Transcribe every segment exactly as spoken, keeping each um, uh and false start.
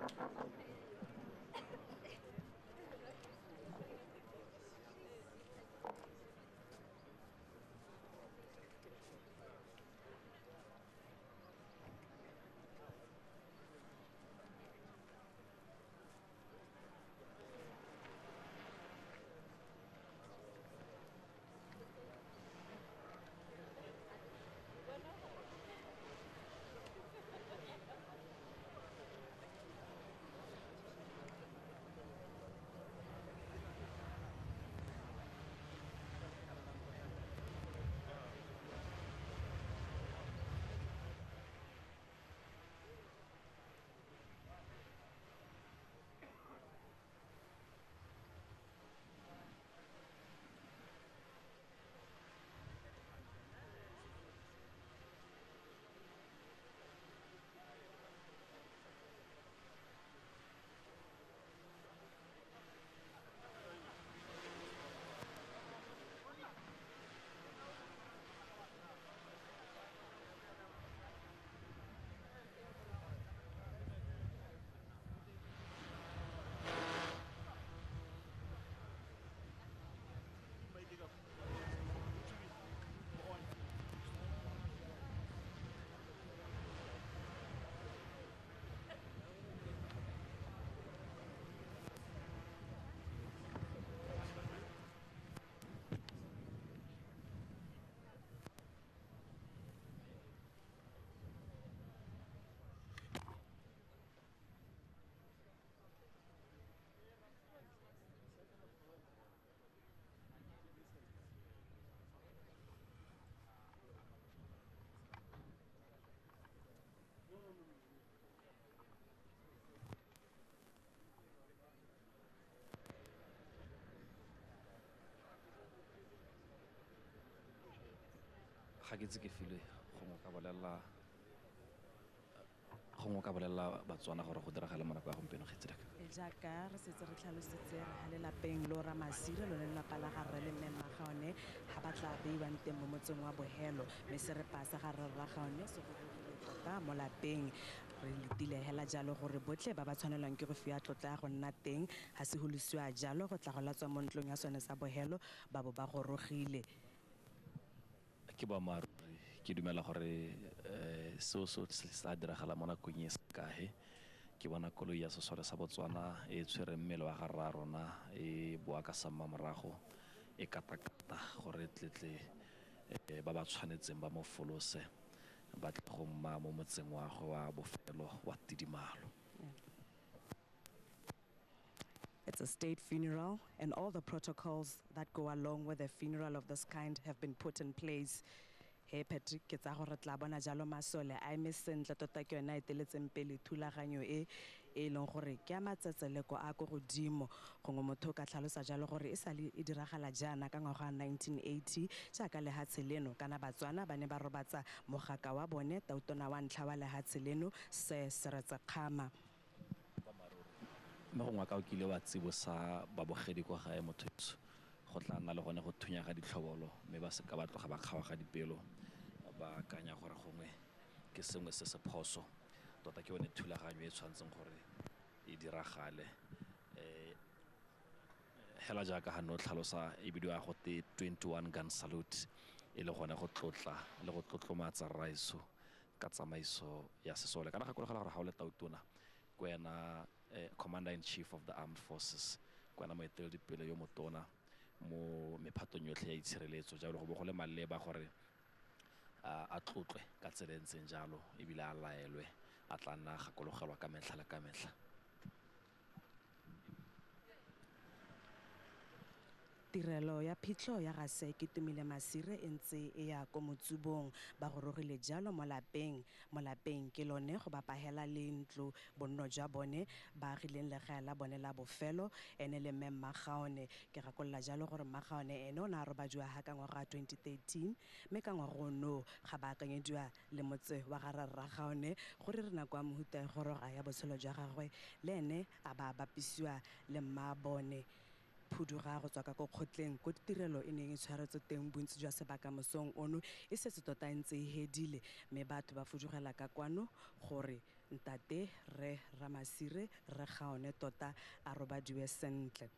ga ke tse ke file gongwe ka bolelela gongwe ka bolelela Batswana gore go diragala mo nako ya gompieno kgetsiraka jaaka re setse re tlhalositse re ga lelapeng lo Ramasire lo lelapa la ga rre le mme Mmagaone ga ba tla beiwang teng mo motseng wa Bogelo mme se re pasa ga rre Rragaone se go dirile tota mo lapeng re letile hela jalo gore botlhe ba ba tshwanelwang ke go fiwa tlotla ya go nna teng ga se holosiwa jalo go tla go latswa mo ntlong ya sone sa Bogelo ba bo ba gorogile ke boammaaruri ke dumela gore um seo se sa diragala mo nakong e sekae ke bona koloi ya sesole sa Botswana e tshwere mmele wa ga rra rona e boa ka samma morago e katakata gore tletle ba ba tshwanetseng ba mo folose ba tle go mma mo motseng wa go wa bofelo wa Tidimalo. It's a state funeral, and all the protocols that go along with a funeral of this kind have been put in place. Hey Patrick, ke tsa gore tla bona jalo masole a eme sentle tota ke yona e teletseng pele thulaganyo e e leng gore ke a matsetseleko a go godimo gongwe motho ka tlhalosa jalo gore e sale e diragala jana ka ngwaga nineteen eighty jaaka lehatshe leno kana Batswana ba ne ba robatsa mogaka wa bone tautona wa ntlha wa lehatshe leno se Seretse Khama. mme gongwe ka o kile wa tsibosa babogedi kwa gae motho go tla nna le gone go thunya ga ditlhobolo mme ba se ka ba tloga ba kgaoga dipelo ba akanya gore gongwe ke sengwe se se phoso tota ke yone thulaganyo e tshwanetseng gore e diragale um hela jaaka ga no tlhalosa e bidiwa go te twenty-one gun salute e le gone go tlotla le go tlotlomatsa rraiso ka tsamaiso ya sesole kana gakologela gore ga o le tautona ko ena commander in chief of the armed forces ko ena moeteledipele yo motona mo mephatong yotlhe ya itshireletso jalo go bo go le maleba gore a tlotlwe ka tsela e ntseng jalo ebile a laelwe a tla nna gakologelwa ka metlha le ka metlha. Tirelo ya phitlho ya ga se ke Tumile Masire e ntse e ya ko motsubong ba gorogile jalo mo lapeng mo lapeng ke lone go ba pahela le ntlo bonno jwa bone ba agileng legae la bone la bofelo ene le mme Mmagaone ke gakolola jalo gore Mmagaone ene o ne a roba jwa ha ka ngwaga twenty thirteen mme ka ngwaga ono ga ba akanyediwa le motse wa ga Rragaone gore re nako a mohuta e goroga ya botshelo jwa gagwe le ene a ba bapisiwa le mma bone phuduga go tswa ka go kgotleng ko tirelo e neng e tshwaretse teng bontsi jwa sebaka mosong ono e setse tota ntse e hedile mme batho ba fudugela ka kwano gore ntate re Ramasire re Kgaone tota a robadiwe sentle.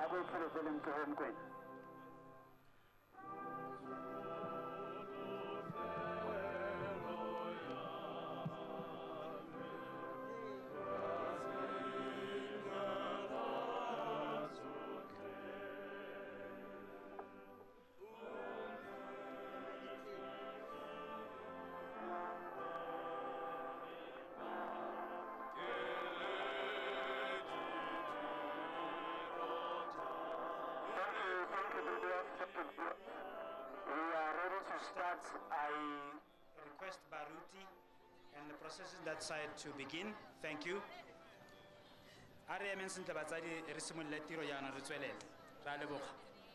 Double for Willem to home queen. I request Baruti and the processes that side to begin. Thank you. Are emen sentle batsadi re simolle tiro yana re tswelele. Ra leboga.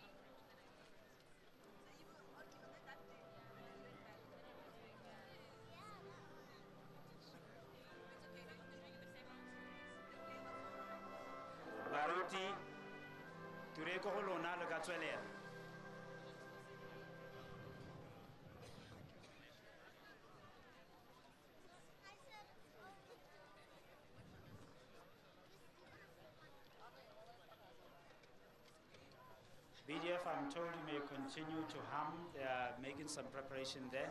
Baruti tureko go lona le ka tswelela. B D F, I'm told you may continue to hum. They are making some preparation there.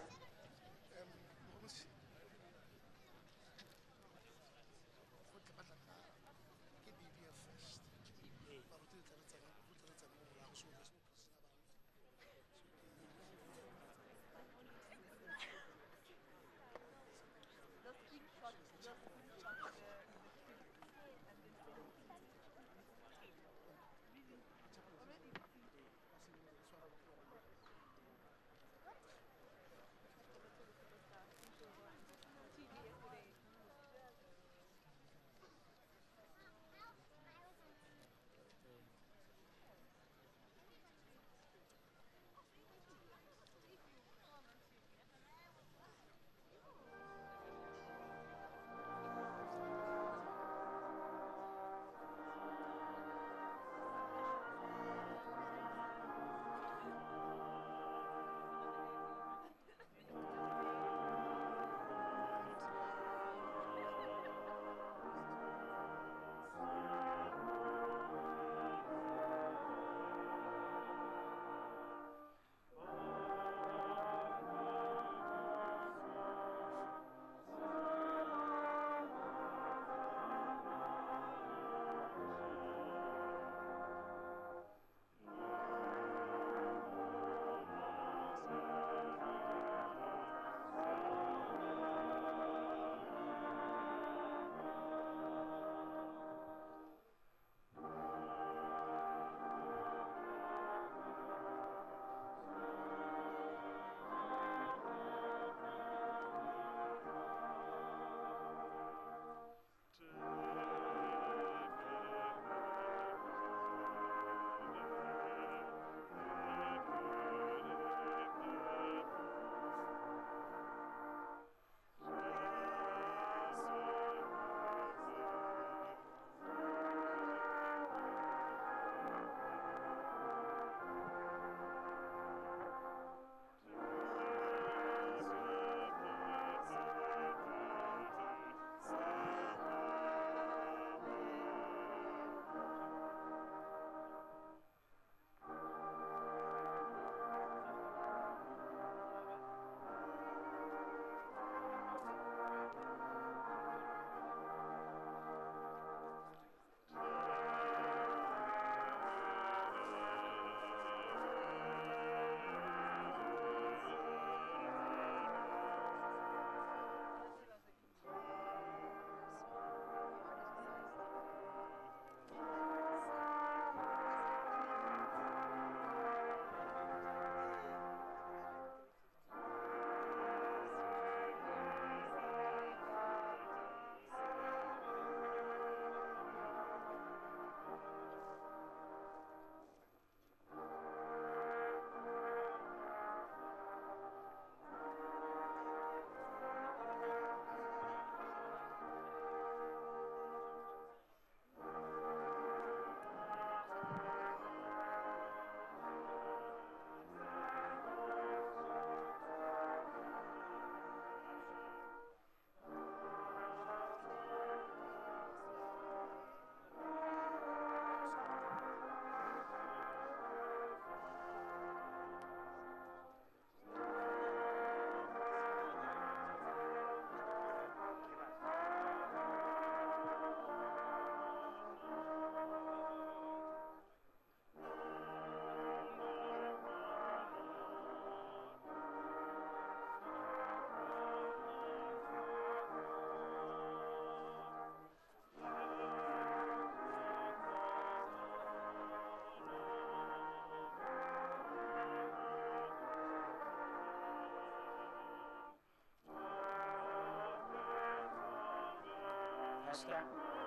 Pastor.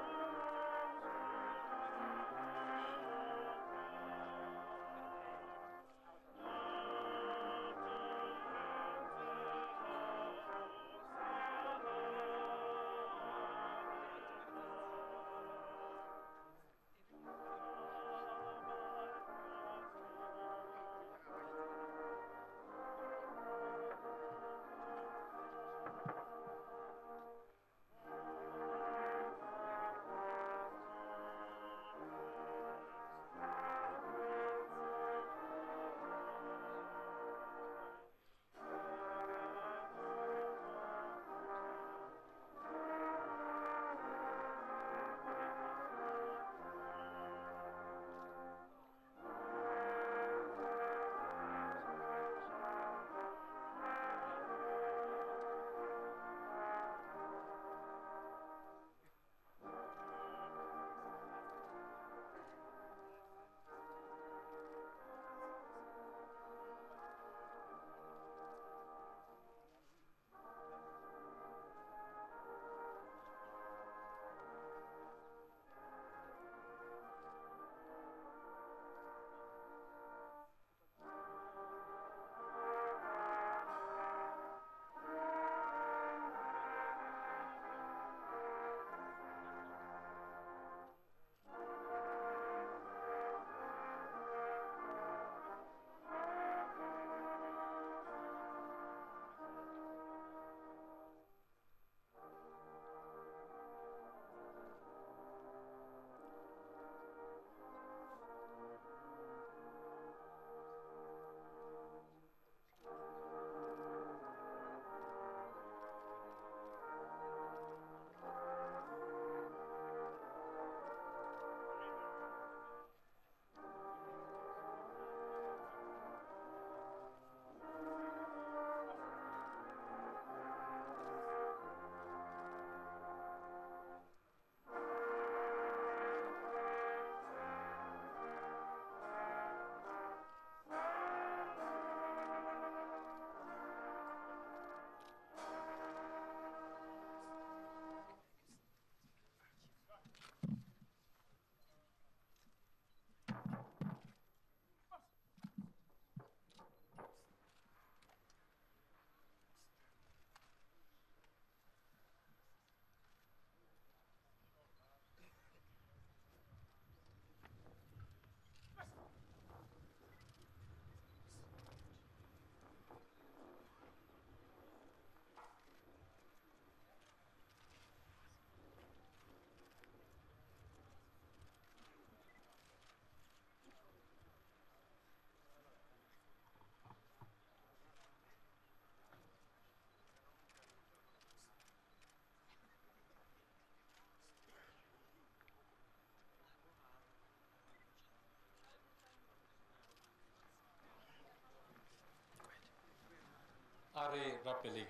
Are rapeleng.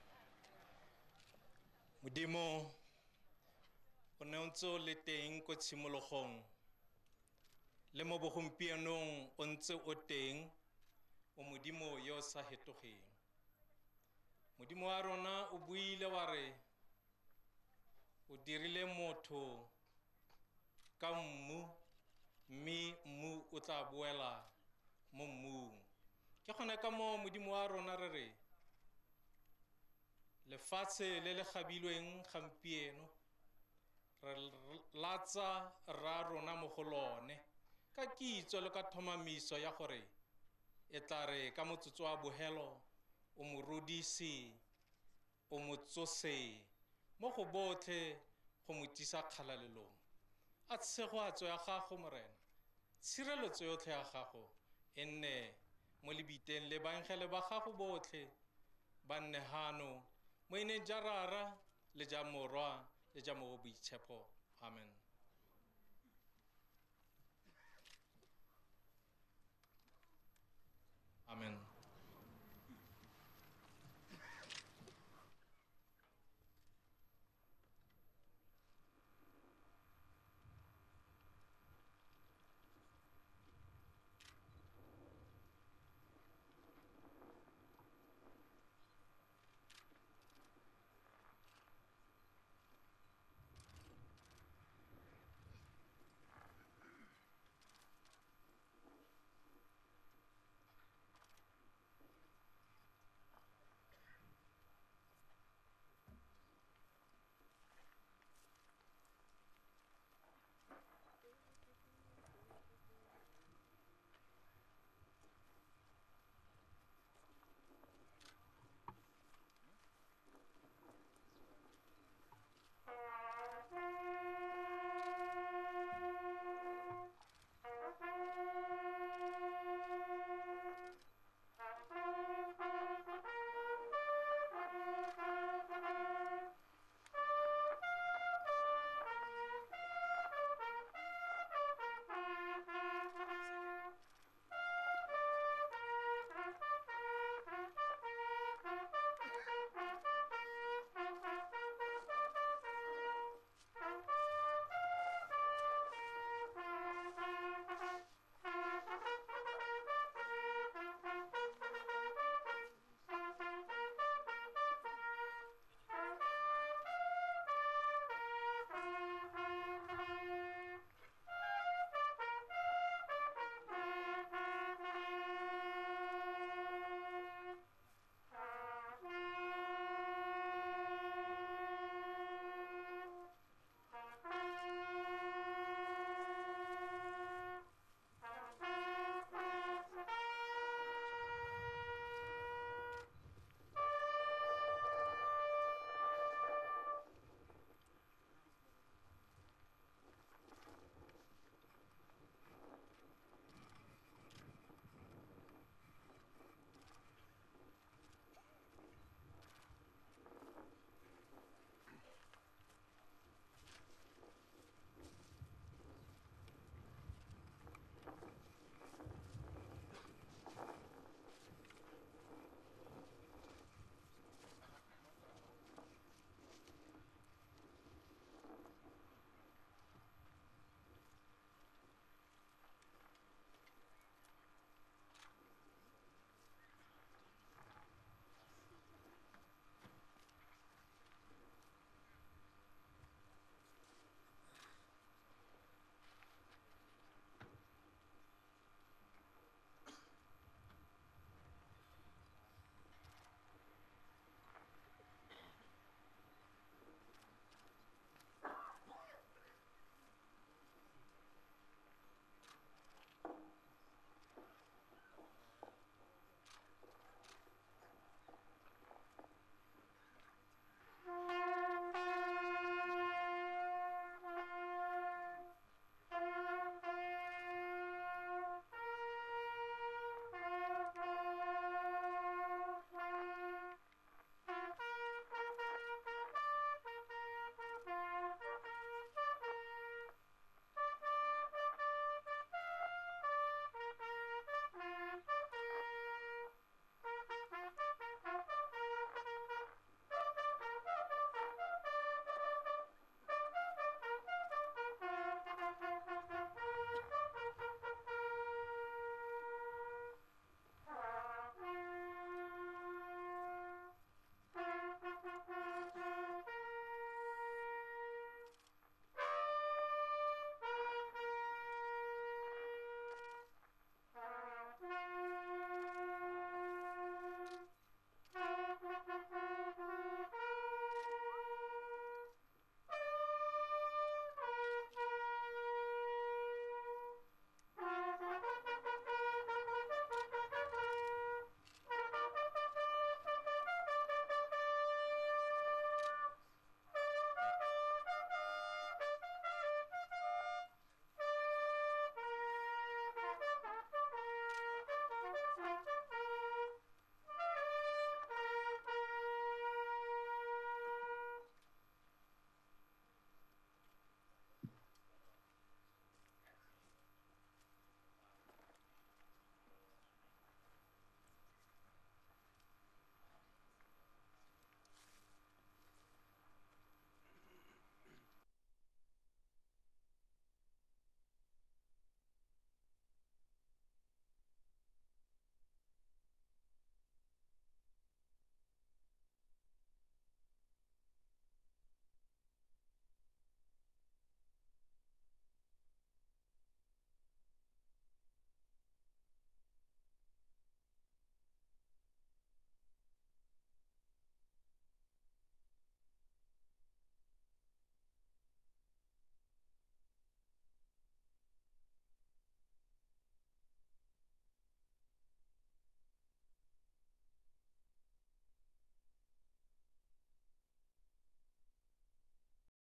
Modimo o ne o ntse o le teng ko tshimologong le mo bogompienong o ntse o teng o modimo yo o sa hetogeng. Modimo wa rona o buile wa re o dirile motho ka mmu mme mmu o tla boela mo mmung. Ke gone ka mo modimo wa rona re re lefatshe le le gabilweng gampieno re latsa ra rona mo go lone ka kitso le ka thomamiso ya gore e tla re ka motsotso wa bogelo o mo rodise o mo tsose mo go botlhe go mo tisa kgalalelong. A tshegoatso ya gago morena, tshireletso yotlhe ya gago e nne mo lebiteng le bankgele ba gago botlhe ba nne hano mo ineng ja rara le ja morwa le ja mo boitshepo. Amen. Amen.